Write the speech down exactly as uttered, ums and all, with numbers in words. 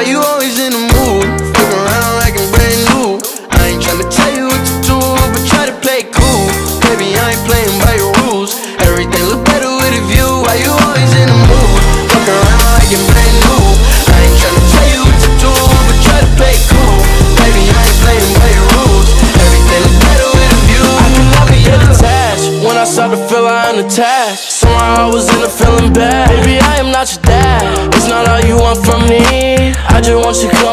Why you always in the mood? Fuck around like I'm brand new. I ain't tryna tell you what to do, but try to play cool. Baby, I ain't playing by your rules. Everything look better with a view. Why you always in the mood? Fuck around like I'm brand new. I ain't tryna tell you what to do, but try to play cool. Baby, I ain't playing by your rules. Everything look better with a view. I can never get attached. When I start to feel I unattached, somehow I was in a feeling bad. Baby, I am not your dad. It's not all you want from me. I just want you close.